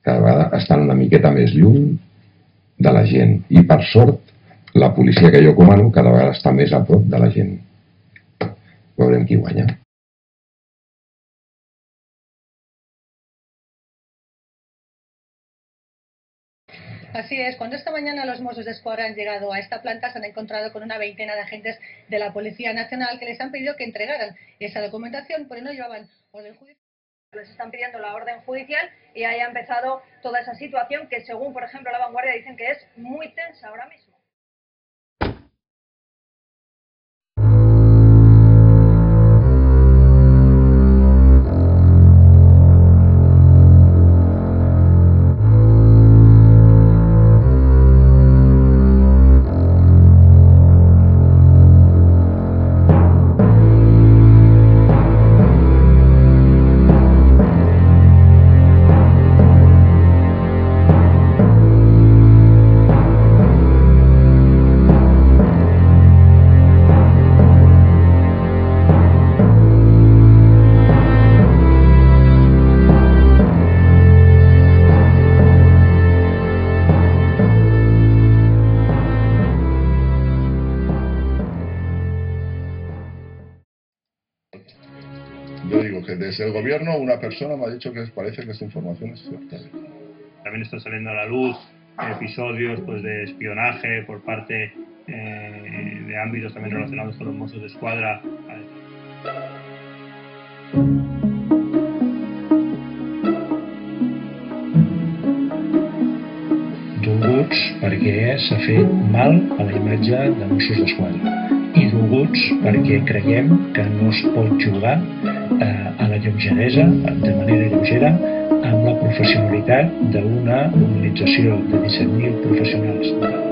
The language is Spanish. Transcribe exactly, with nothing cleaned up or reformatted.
cada vegada estan una miqueta més lluny de la gent. I per sort, la policia que jo comano cada vegada està més a prop de la gent. Veurem qui guanya. Así es, cuando esta mañana los Mossos d'Esquadra han llegado a esta planta se han encontrado con una veintena de agentes de la Policía Nacional que les han pedido que entregaran esa documentación, pero no llevaban orden judicial. Les están pidiendo la orden judicial y ahí ha empezado toda esa situación que, según por ejemplo La Vanguardia, dicen que es muy tensa ahora mismo. Yo digo que desde el gobierno una persona me ha dicho que parece que esta información es cierta. También está saliendo a la luz episodios pues, de espionaje por parte eh, de ámbitos también relacionados con los Mossos d'Esquadra. Dolguts perquè s'ha fet mal a la imatge de Mossos d'Esquadra i dolguts perquè creiem que no es pot jugar eh, a la lleugeresa, de manera lleugera, amb la professionalitat d'una organització de disset mil professionals